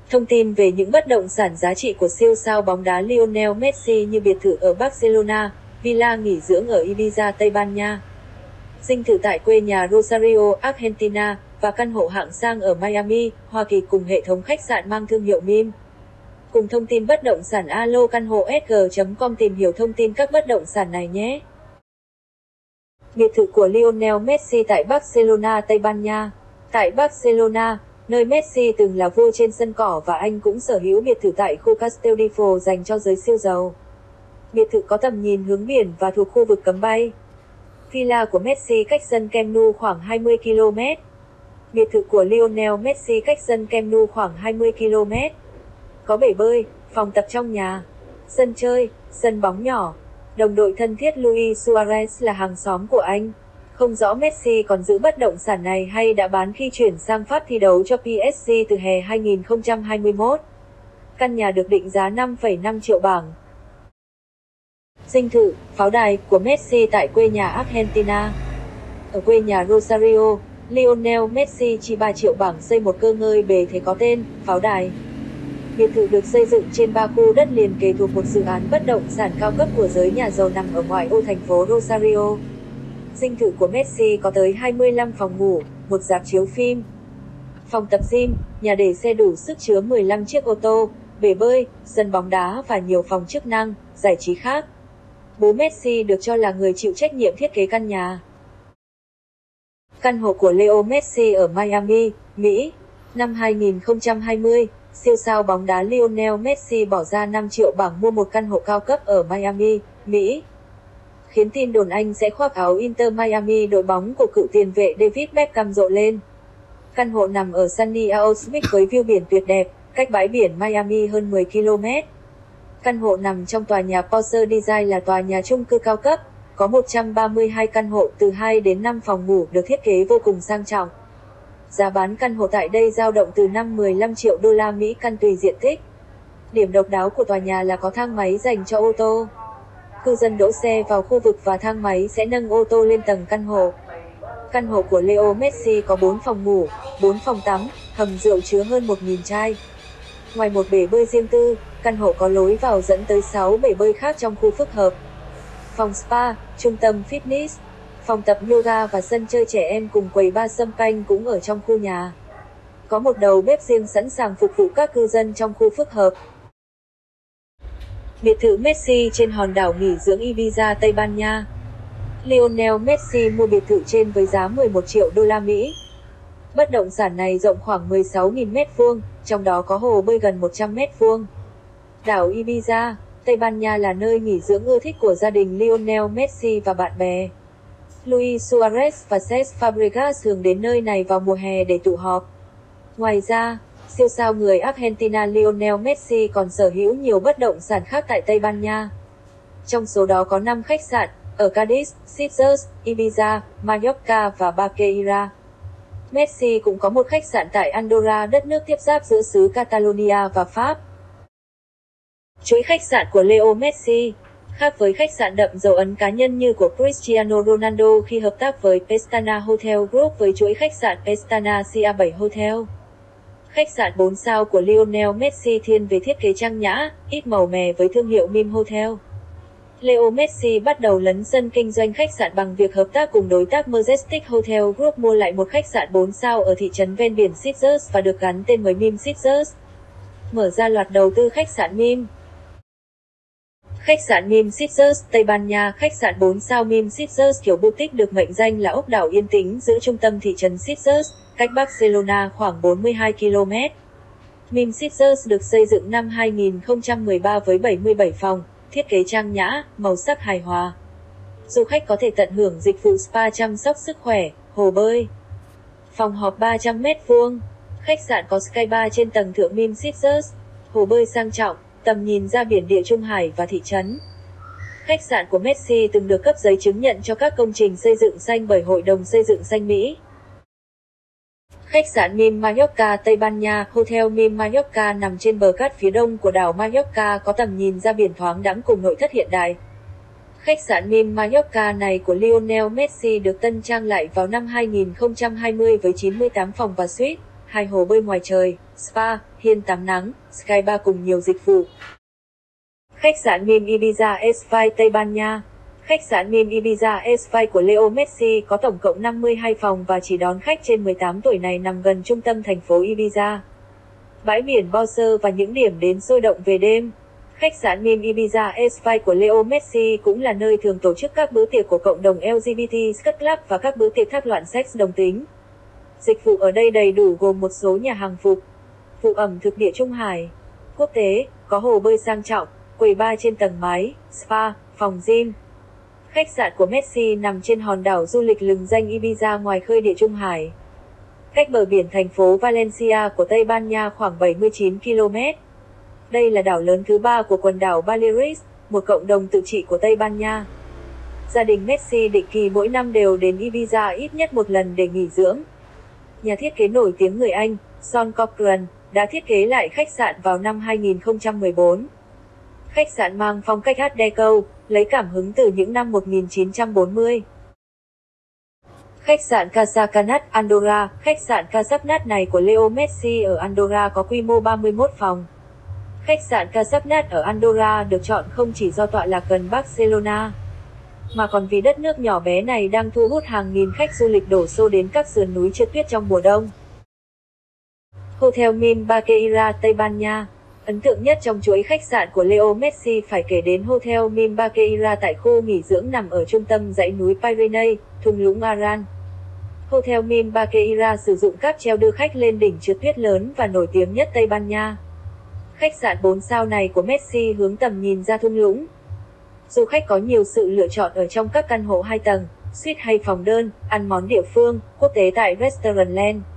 Thông tin về những bất động sản giá trị của siêu sao bóng đá Lionel Messi như biệt thự ở Barcelona, villa nghỉ dưỡng ở Ibiza, Tây Ban Nha, dinh thự tại quê nhà Rosario, Argentina, và căn hộ hạng sang ở Miami, Hoa Kỳ cùng hệ thống khách sạn mang thương hiệu MIM. Cùng thông tin bất động sản alo căn hộ sg.com tìm hiểu thông tin các bất động sản này nhé. Biệt thự của Lionel Messi tại Barcelona, Tây Ban Nha. Tại Barcelona, nơi Messi từng là vua trên sân cỏ và anh cũng sở hữu biệt thự tại khu Castelldefels dành cho giới siêu giàu. Biệt thự có tầm nhìn hướng biển và thuộc khu vực cấm bay. Villa của Messi cách sân Camp Nou khoảng 20 km. Biệt thự của Lionel Messi cách sân Camp Nou khoảng 20 km. Có bể bơi, phòng tập trong nhà, sân chơi, sân bóng nhỏ. Đồng đội thân thiết Luis Suarez là hàng xóm của anh. Không rõ Messi còn giữ bất động sản này hay đã bán khi chuyển sang Pháp thi đấu cho PSG từ hè 2021. Căn nhà được định giá 5,5 triệu bảng. Dinh thự, pháo đài của Messi tại quê nhà Argentina. Ở quê nhà Rosario, Lionel Messi chi 3 triệu bảng xây một cơ ngơi bề thế có tên, pháo đài. Biệt thự được xây dựng trên 3 khu đất liền kề thuộc một dự án bất động sản cao cấp của giới nhà giàu nằm ở ngoại ô thành phố Rosario. Dinh thự của Messi có tới 25 phòng ngủ, một rạp chiếu phim, phòng tập gym, nhà để xe đủ sức chứa 15 chiếc ô tô, bể bơi, sân bóng đá và nhiều phòng chức năng, giải trí khác. Bố Messi được cho là người chịu trách nhiệm thiết kế căn nhà. Căn hộ của Leo Messi ở Miami, Mỹ. Năm 2020, siêu sao bóng đá Lionel Messi bỏ ra 5 triệu bảng mua một căn hộ cao cấp ở Miami, Mỹ, khiến tin đồn anh sẽ khoác áo Inter Miami đội bóng của cựu tiền vệ David Beckham rộ lên. Căn hộ nằm ở Sunny Isles Beach với view biển tuyệt đẹp, cách bãi biển Miami hơn 10 km. Căn hộ nằm trong tòa nhà Porsche Design là tòa nhà chung cư cao cấp, có 132 căn hộ từ 2 đến 5 phòng ngủ được thiết kế vô cùng sang trọng. Giá bán căn hộ tại đây dao động từ 15 triệu đô la Mỹ căn tùy diện tích. Điểm độc đáo của tòa nhà là có thang máy dành cho ô tô. Cư dân đỗ xe vào khu vực và thang máy sẽ nâng ô tô lên tầng căn hộ. Căn hộ của Leo Messi có 4 phòng ngủ, 4 phòng tắm, hầm rượu chứa hơn 1.000 chai. Ngoài một bể bơi riêng tư, căn hộ có lối vào dẫn tới 6 bể bơi khác trong khu phức hợp. Phòng spa, trung tâm fitness, phòng tập yoga và sân chơi trẻ em cùng quầy bar champagne cũng ở trong khu nhà. Có một đầu bếp riêng sẵn sàng phục vụ các cư dân trong khu phức hợp. Biệt thự Messi trên hòn đảo nghỉ dưỡng Ibiza, Tây Ban Nha. Lionel Messi mua biệt thự trên với giá 11 triệu đô la Mỹ. Bất động sản này rộng khoảng 16.000 m2, trong đó có hồ bơi gần 100 m2. Đảo Ibiza, Tây Ban Nha là nơi nghỉ dưỡng ưa thích của gia đình Lionel Messi và bạn bè. Luis Suarez và Cesc Fabregas thường đến nơi này vào mùa hè để tụ họp. Ngoài ra, siêu sao người Argentina Lionel Messi còn sở hữu nhiều bất động sản khác tại Tây Ban Nha. Trong số đó có 5 khách sạn ở Cadiz, Sitges, Ibiza, Mallorca và Barqueira. Messi cũng có một khách sạn tại Andorra, đất nước tiếp giáp giữa xứ Catalonia và Pháp. Chuỗi khách sạn của Leo Messi. Khác với khách sạn đậm dấu ấn cá nhân như của Cristiano Ronaldo khi hợp tác với Pestana Hotel Group với chuỗi khách sạn Pestana Cia 7 Hotel. Khách sạn 4 sao của Lionel Messi thiên về thiết kế trang nhã, ít màu mè với thương hiệu MIM Hotel. Leo Messi bắt đầu lấn sân kinh doanh khách sạn bằng việc hợp tác cùng đối tác Majestic Hotel Group mua lại một khách sạn 4 sao ở thị trấn ven biển Sitges và được gắn tên mới MIM Sitges. Mở ra loạt đầu tư khách sạn MIM. Khách sạn MIM Sitges, Tây Ban Nha. Khách sạn 4 sao MIM Sitges kiểu boutique được mệnh danh là ốc đảo yên tĩnh giữa trung tâm thị trấn Sitges, cách Barcelona khoảng 42 km. MIM Sitges được xây dựng năm 2013 với 77 phòng, thiết kế trang nhã, màu sắc hài hòa. Du khách có thể tận hưởng dịch vụ spa chăm sóc sức khỏe, hồ bơi, phòng họp 300 m2. Khách sạn có sky bar trên tầng thượng MIM Sitges, hồ bơi sang trọng, tầm nhìn ra biển Địa Trung Hải và thị trấn. Khách sạn của Messi từng được cấp giấy chứng nhận cho các công trình xây dựng xanh bởi Hội đồng Xây dựng xanh Mỹ. Khách sạn MIM Mallorca, Tây Ban Nha. Hotel MIM Mallorca nằm trên bờ cát phía đông của đảo Mallorca, có tầm nhìn ra biển thoáng đãng cùng nội thất hiện đại. Khách sạn MIM Mallorca này của Lionel Messi được tân trang lại vào năm 2020 với 98 phòng và suite, 2 hồ bơi ngoài trời, spa, hiên tắm nắng, sky bar cùng nhiều dịch vụ. Khách sạn Mim Ibiza Esfai Tây Ban Nha. Khách sạn Mim Ibiza Esfai của Leo Messi có tổng cộng 52 phòng và chỉ đón khách trên 18 tuổi này nằm gần trung tâm thành phố Ibiza. Bãi biển Bosser và những điểm đến sôi động về đêm. Khách sạn Mim Ibiza Esfai của Leo Messi cũng là nơi thường tổ chức các bữa tiệc của cộng đồng LGBT Cut Club và các bữa tiệc thác loạn sex đồng tính. Dịch vụ ở đây đầy đủ gồm một số nhà hàng phục vụ ẩm thực địa trung hải, quốc tế, có hồ bơi sang trọng, quầy bar trên tầng mái, spa, phòng gym. Khách sạn của Messi nằm trên hòn đảo du lịch lừng danh Ibiza ngoài khơi địa trung hải, cách bờ biển thành phố Valencia của Tây Ban Nha khoảng 79 km. Đây là đảo lớn thứ 3 của quần đảo Baleares, một cộng đồng tự trị của Tây Ban Nha. Gia đình Messi định kỳ mỗi năm đều đến Ibiza ít nhất một lần để nghỉ dưỡng. Nhà thiết kế nổi tiếng người Anh, John Cochran, đã thiết kế lại khách sạn vào năm 2014. Khách sạn mang phong cách Art Deco, lấy cảm hứng từ những năm 1940. Khách sạn Casacanat, Andorra. Khách sạn Casacanat này của Leo Messi ở Andorra có quy mô 31 phòng. Khách sạn Casacanat ở Andorra được chọn không chỉ do tọa lạc gần Barcelona, mà còn vì đất nước nhỏ bé này đang thu hút hàng nghìn khách du lịch đổ xô đến các sườn núi trượt tuyết trong mùa đông. Hotel Mim Baqueira, Tây Ban Nha. Ấn tượng nhất trong chuỗi khách sạn của Leo Messi phải kể đến Hotel Mim Baqueira tại khu nghỉ dưỡng nằm ở trung tâm dãy núi Pyrenees, thung lũng Aran. Hotel Mim Baqueira sử dụng cáp treo đưa khách lên đỉnh trượt tuyết lớn và nổi tiếng nhất Tây Ban Nha. Khách sạn 4 sao này của Messi hướng tầm nhìn ra thung lũng. Du khách có nhiều sự lựa chọn ở trong các căn hộ 2 tầng, suite hay phòng đơn, ăn món địa phương, quốc tế tại Restaurant Land.